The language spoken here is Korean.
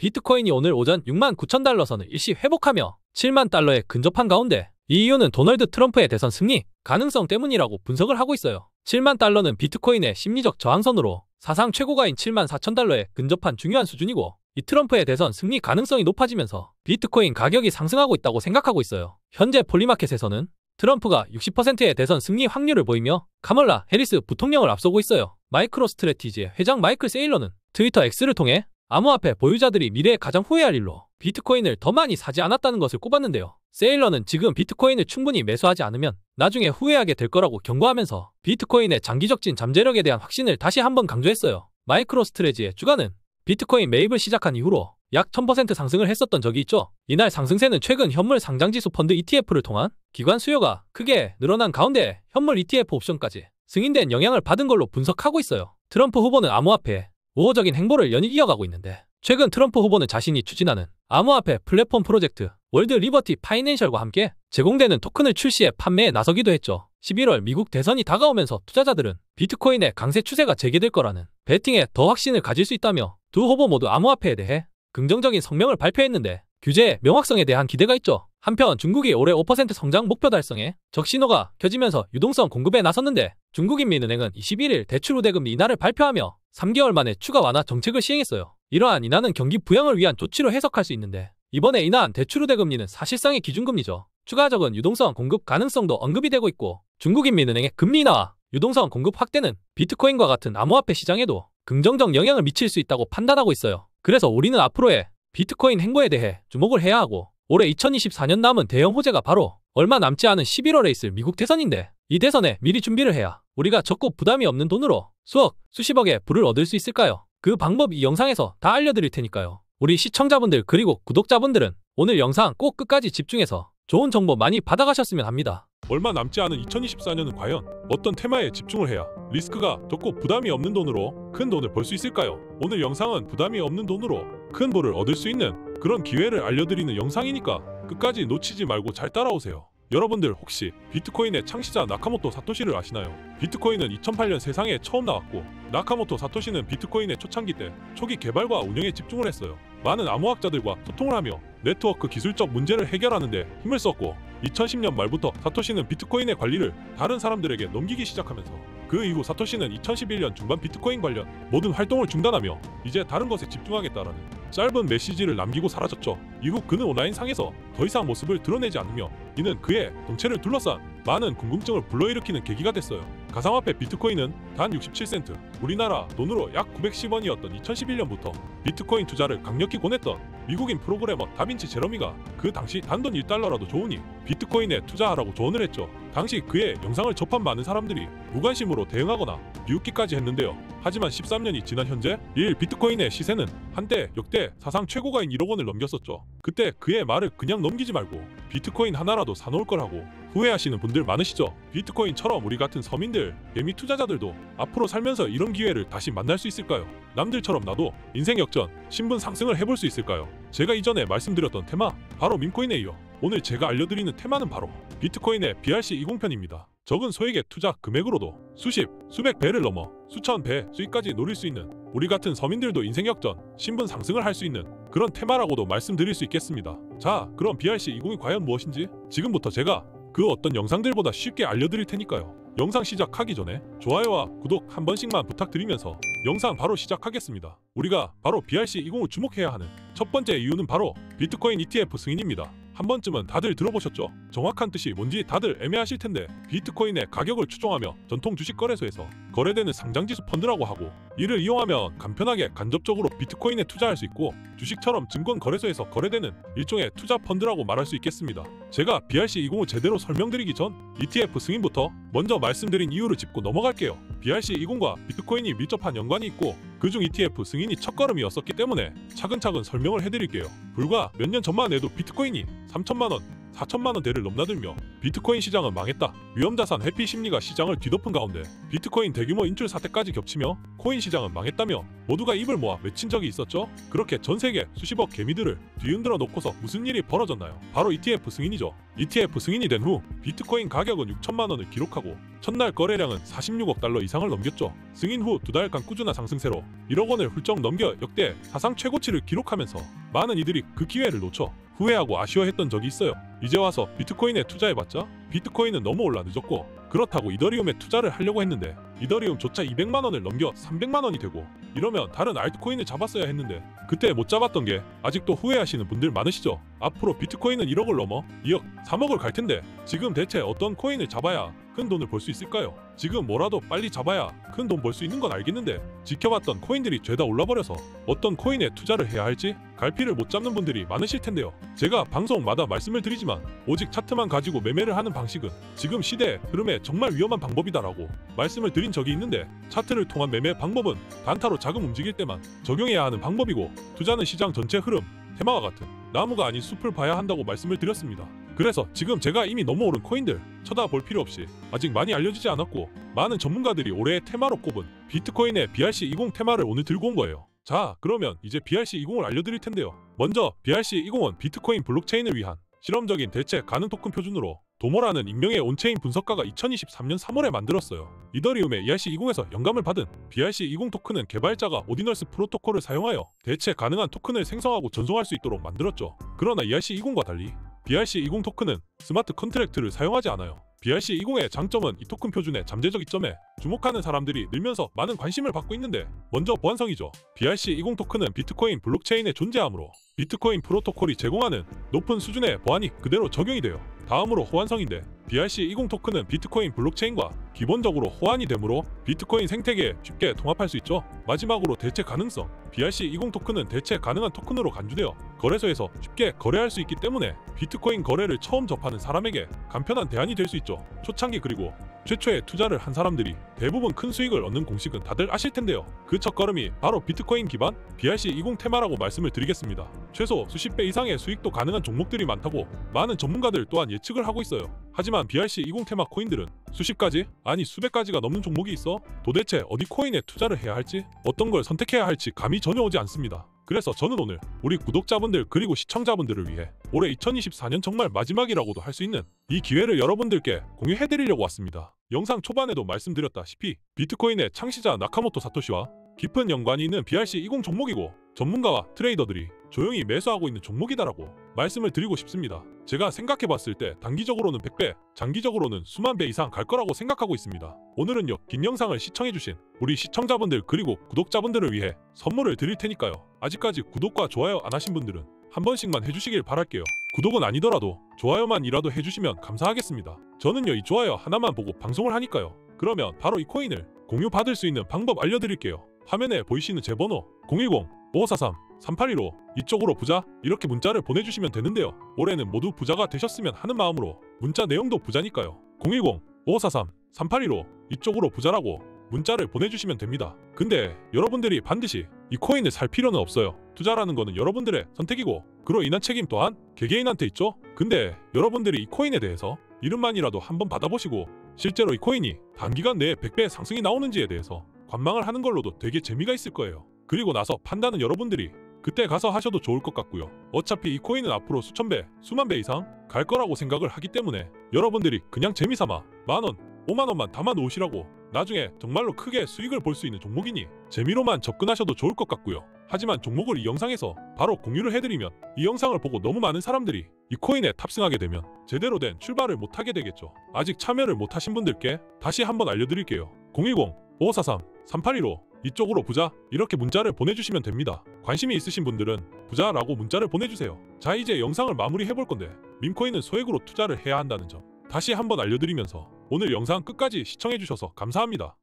비트코인이 오늘 오전 69,000달러 선을 일시 회복하며 7만 달러에 근접한 가운데 이 이유는 도널드 트럼프의 대선 승리 가능성 때문이라고 분석을 하고 있어요. 7만 달러는 비트코인의 심리적 저항선으로 사상 최고가인 7만 4천 달러에 근접한 중요한 수준이고, 이 트럼프의 대선 승리 가능성이 높아지면서 비트코인 가격이 상승하고 있다고 생각하고 있어요. 현재 폴리마켓에서는 트럼프가 60%의 대선 승리 확률을 보이며 카멀라 해리스 부통령을 앞서고 있어요. 마이크로스트래티지의 회장 마이클 세일러는 트위터 X를 통해 암호화폐 보유자들이 미래에 가장 후회할 일로 비트코인을 더 많이 사지 않았다는 것을 꼽았는데요. 세일러는 지금 비트코인을 충분히 매수하지 않으면 나중에 후회하게 될 거라고 경고하면서 비트코인의 장기적 진 잠재력에 대한 확신을 다시 한번 강조했어요. 마이크로스트래지의 주가는 비트코인 매입을 시작한 이후로 약 1000% 상승을 했었던 적이 있죠. 이날 상승세는 최근 현물 상장지수 펀드 ETF를 통한 기관 수요가 크게 늘어난 가운데 현물 ETF 옵션까지 승인된 영향을 받은 걸로 분석하고 있어요. 트럼프 후보는 암호화폐에 우호적인 행보를 연일 이어가고 있는데, 최근 트럼프 후보는 자신이 추진하는 암호화폐 플랫폼 프로젝트 월드 리버티 파이낸셜과 함께 제공되는 토큰을 출시해 판매에 나서기도 했죠. 11월 미국 대선이 다가오면서 투자자들은 비트코인의 강세 추세가 재개될 거라는 베팅에 더 확신을 가질 수 있다며 두 후보 모두 암호화폐에 대해 긍정적인 성명을 발표했는데, 규제의 명확성에 대한 기대가 있죠. 한편 중국이 올해 5% 성장 목표 달성에 적신호가 켜지면서 유동성 공급에 나섰는데, 중국인민은행은 21일 대출 우대금리 인하를 발표하며 3개월 만에 추가 완화 정책을 시행했어요. 이러한 인하는 경기 부양을 위한 조치로 해석할 수 있는데, 이번에 인하한 대출 우대금리는 사실상의 기준금리죠. 추가적인 유동성 공급 가능성도 언급이 되고 있고, 중국인민은행의 금리 인하와 유동성 공급 확대는 비트코인과 같은 암호화폐 시장에도 긍정적 영향을 미칠 수 있다고 판단하고 있어요. 그래서 우리는 앞으로의 비트코인 행보에 대해 주목을 해야 하고, 올해 2024년 남은 대형 호재가 바로 얼마 남지 않은 11월에 있을 미국 대선인데, 이 대선에 미리 준비를 해야 우리가 적고 부담이 없는 돈으로 수억, 수십억의 부를 얻을 수 있을까요? 그 방법 이 영상에서 다 알려드릴 테니까요. 우리 시청자분들 그리고 구독자분들은 오늘 영상 꼭 끝까지 집중해서 좋은 정보 많이 받아가셨으면 합니다. 얼마 남지 않은 2024년은 과연 어떤 테마에 집중을 해야 리스크가 적고 부담이 없는 돈으로 큰 돈을 벌 수 있을까요? 오늘 영상은 부담이 없는 돈으로 큰 부를 얻을 수 있는 그런 기회를 알려드리는 영상이니까 끝까지 놓치지 말고 잘 따라오세요. 여러분들 혹시 비트코인의 창시자 나카모토 사토시를 아시나요? 비트코인은 2008년 세상에 처음 나왔고, 나카모토 사토시는 비트코인의 초창기 때 초기 개발과 운영에 집중을 했어요. 많은 암호학자들과 소통을 하며 네트워크 기술적 문제를 해결하는 데 힘을 썼고, 2010년 말부터 사토시는 비트코인의 관리를 다른 사람들에게 넘기기 시작하면서 그 이후 사토시는 2011년 중반 비트코인 관련 모든 활동을 중단하며 이제 다른 것에 집중하겠다라는 짧은 메시지를 남기고 사라졌죠. 이후 그는 온라인상에서 더 이상 모습을 드러내지 않으며, 이는 그의 정체를 둘러싼 많은 궁금증을 불러일으키는 계기가 됐어요. 가상화폐 비트코인은 단 67센트, 우리나라 돈으로 약 910원이었던 2011년부터 비트코인 투자를 강력히 권했던 미국인 프로그래머 다빈치 제러미가 그 당시 단돈 1달러라도 좋으니 비트코인에 투자하라고 조언을 했죠. 당시 그의 영상을 접한 많은 사람들이 무관심으로 대응하거나 비웃기까지 했는데요. 하지만 13년이 지난 현재 비트코인의 시세는 한때 역대 사상 최고가인 1억 원을 넘겼었죠. 그때 그의 말을 그냥 넘기지 말고 비트코인 하나라도 사놓을 거라고 후회하시는 분들 많으시죠. 비트코인처럼 우리 같은 서민들, 예미 투자자들도 앞으로 살면서 이런 기회를 다시 만날 수 있을까요? 남들처럼 나도 인생 역전, 신분 상승을 해볼 수 있을까요? 제가 이전에 말씀드렸던 테마, 바로 밈코인에 이어 오늘 제가 알려드리는 테마는 바로 비트코인의 BRC20편입니다. 적은 소액의 투자 금액으로도 수십, 수백 배를 넘어 수천 배 수익까지 노릴 수 있는 우리 같은 서민들도 인생 역전, 신분 상승을 할 수 있는 그런 테마라고도 말씀드릴 수 있겠습니다. 자, 그럼 BRC20이 과연 무엇인지 지금부터 제가 그 어떤 영상들보다 쉽게 알려드릴 테니까요. 영상 시작하기 전에 좋아요와 구독 한 번씩만 부탁드리면서 영상 바로 시작하겠습니다. 우리가 바로 BRC20을 주목해야 하는 첫 번째 이유는 바로 비트코인 ETF 승인입니다. 한 번쯤은 다들 들어보셨죠? 정확한 뜻이 뭔지 다들 애매하실 텐데, 비트코인의 가격을 추종하며 전통 주식 거래소에서 거래되는 상장지수 펀드라고 하고, 이를 이용하면 간편하게 간접적으로 비트코인에 투자할 수 있고, 주식처럼 증권 거래소에서 거래되는 일종의 투자 펀드라고 말할 수 있겠습니다. 제가 BRC20을 제대로 설명드리기 전 ETF 승인부터 먼저 말씀드린 이유를 짚고 넘어갈게요. BRC20과 비트코인이 밀접한 연관이 있고, 그중 ETF 승인이 첫걸음이었었기 때문에 차근차근 설명을 해드릴게요. 불과 몇 년 전만 해도 비트코인이 3천만원, 4천만 원대를 넘나들며 비트코인 시장은 망했다. 위험자산 회피 심리가 시장을 뒤덮은 가운데 비트코인 대규모 인출 사태까지 겹치며 코인 시장은 망했다며 모두가 입을 모아 외친 적이 있었죠. 그렇게 전 세계 수십억 개미들을 뒤흔들어 놓고서 무슨 일이 벌어졌나요? 바로 ETF 승인이죠. ETF 승인이 된 후 비트코인 가격은 6천만 원을 기록하고 첫날 거래량은 46억 달러 이상을 넘겼죠. 승인 후 두 달간 꾸준한 상승세로 1억 원을 훌쩍 넘겨 역대 사상 최고치를 기록하면서 많은 이들이 그 기회를 놓쳐 후회하고 아쉬워했던 적이 있어요. 이제 와서 비트코인에 투자해봤자 비트코인은 너무 올라 늦었고, 그렇다고 이더리움에 투자를 하려고 했는데 이더리움조차 200만 원을 넘겨 300만 원이 되고, 이러면 다른 알트코인을 잡았어야 했는데 그때 못 잡았던 게 아직도 후회하시는 분들 많으시죠. 앞으로 비트코인은 1억을 넘어 2억, 3억을 갈 텐데 지금 대체 어떤 코인을 잡아야 큰 돈을 벌 수 있을까요? 지금 뭐라도 빨리 잡아야 큰 돈 벌 수 있는 건 알겠는데 지켜봤던 코인들이 죄다 올라버려서 어떤 코인에 투자를 해야 할지 갈피를 못 잡는 분들이 많으실 텐데요. 제가 방송마다 말씀을 드리지만 오직 차트만 가지고 매매를 하는 방식은 지금 시대의 흐름에 정말 위험한 방법이다라고 말씀을 드린 적이 있는데, 차트를 통한 매매 방법은 단타로 자금 움직일 때만 적용해야 하는 방법이고, 투자는 시장 전체 흐름, 테마와 같은 나무가 아닌 숲을 봐야 한다고 말씀을 드렸습니다. 그래서 지금 제가 이미 너무 오른 코인들 쳐다볼 필요 없이 아직 많이 알려지지 않았고 많은 전문가들이 올해의 테마로 꼽은 비트코인의 BRC20 테마를 오늘 들고 온 거예요. 자, 그러면 이제 BRC20을 알려드릴 텐데요. 먼저 BRC20은 비트코인 블록체인을 위한 실험적인 대체 가능 토큰 표준으로 도모라는 익명의 온체인 분석가가 2023년 3월에 만들었어요. 이더리움의 ERC20에서 영감을 받은 BRC20 토큰은 개발자가 오디널스 프로토콜을 사용하여 대체 가능한 토큰을 생성하고 전송할 수 있도록 만들었죠. 그러나 ERC20과 달리 BRC20 토큰은 스마트 컨트랙트를 사용하지 않아요. BRC20의 장점은 이 토큰 표준의 잠재적 이점에 주목하는 사람들이 늘면서 많은 관심을 받고 있는데, 먼저 보안성이죠. BRC20 토큰은 비트코인 블록체인에 존재하므로 비트코인 프로토콜이 제공하는 높은 수준의 보안이 그대로 적용이 돼요. 다음으로 호환성인데, BRC20 토큰은 비트코인 블록체인과 기본적으로 호환이 되므로 비트코인 생태계에 쉽게 통합할 수 있죠. 마지막으로 대체 가능성. BRC20 토큰은 대체 가능한 토큰으로 간주되어 거래소에서 쉽게 거래할 수 있기 때문에 비트코인 거래를 처음 접하는 사람에게 간편한 대안이 될 수 있죠. 초창기 그리고 최초에 투자를 한 사람들이 대부분 큰 수익을 얻는 공식은 다들 아실 텐데요. 그 첫걸음이 바로 비트코인 기반 BRC20 테마라고 말씀을 드리겠습니다. 최소 수십 배 이상의 수익도 가능한 종목들이 많다고 많은 전문가들 또한 예측을 하고 있어요. 하지만 BRC20 테마 코인들은 수십 가지, 아니 수백 가지가 넘는 종목이 있어 도대체 어디 코인에 투자를 해야 할지, 어떤 걸 선택해야 할지 감이 전혀 오지 않습니다. 그래서 저는 오늘 우리 구독자분들 그리고 시청자분들을 위해 올해 2024년 정말 마지막이라고도 할 수 있는 이 기회를 여러분들께 공유해드리려고 왔습니다. 영상 초반에도 말씀드렸다시피 비트코인의 창시자 나카모토 사토시와 깊은 연관이 있는 BRC20 종목이고 전문가와 트레이더들이 조용히 매수하고 있는 종목이다라고 말씀을 드리고 싶습니다. 제가 생각해봤을 때 단기적으로는 100배, 장기적으로는 수만 배 이상 갈 거라고 생각하고 있습니다. 오늘은요, 긴 영상을 시청해주신 우리 시청자분들 그리고 구독자분들을 위해 선물을 드릴 테니까요. 아직까지 구독과 좋아요 안 하신 분들은 한 번씩만 해주시길 바랄게요. 구독은 아니더라도 좋아요만이라도 해주시면 감사하겠습니다. 저는요, 이 좋아요 하나만 보고 방송을 하니까요. 그러면 바로 이 코인을 공유받을 수 있는 방법 알려드릴게요. 화면에 보이시는 제 번호 010-5543-3815 이쪽으로 부자 이렇게 문자를 보내주시면 되는데요. 올해는 모두 부자가 되셨으면 하는 마음으로 문자 내용도 부자니까요. 010-5543-3815 이쪽으로 부자라고 문자를 보내주시면 됩니다. 근데 여러분들이 반드시 이 코인을 살 필요는 없어요. 투자라는 거는 여러분들의 선택이고 그로 인한 책임 또한 개개인한테 있죠. 근데 여러분들이 이 코인에 대해서 이름만이라도 한번 받아보시고 실제로 이 코인이 단기간 내에 100배 상승이 나오는지에 대해서 관망을 하는 걸로도 되게 재미가 있을 거예요. 그리고 나서 판단은 여러분들이 그때 가서 하셔도 좋을 것 같고요. 어차피 이 코인은 앞으로 수천 배, 수만 배 이상 갈 거라고 생각을 하기 때문에 여러분들이 그냥 재미삼아 만원, 5만원만 담아 놓으시라고 나중에 정말로 크게 수익을 볼 수 있는 종목이니 재미로만 접근하셔도 좋을 것 같고요. 하지만 종목을 이 영상에서 바로 공유를 해드리면 이 영상을 보고 너무 많은 사람들이 이 코인에 탑승하게 되면 제대로 된 출발을 못하게 되겠죠. 아직 참여를 못하신 분들께 다시 한번 알려드릴게요. 010-5543-3815 이쪽으로 부자 이렇게 문자를 보내주시면 됩니다. 관심이 있으신 분들은 부자라고 문자를 보내주세요. 자, 이제 영상을 마무리해볼 건데 밈코인은 소액으로 투자를 해야 한다는 점 다시 한번 알려드리면서 오늘 영상 끝까지 시청해주셔서 감사합니다.